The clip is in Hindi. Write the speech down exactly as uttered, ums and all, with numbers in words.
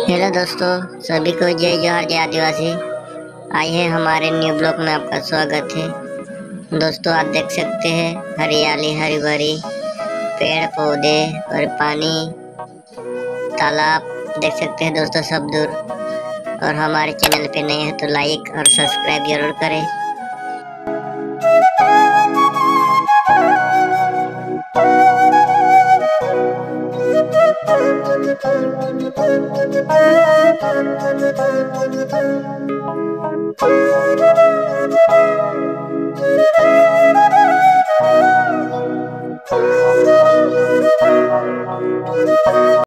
हेलो दोस्तों, सभी को जय जोहार जय आदिवासी। आए हैं हमारे न्यू ब्लॉग में, आपका स्वागत है। दोस्तों, आप देख सकते हैं हरियाली, हरी भरी पेड़ पौधे और पानी, तालाब देख सकते हैं दोस्तों सब दूर। और हमारे चैनल पे नए हैं तो लाइक और सब्सक्राइब जरूर करें। Thank you.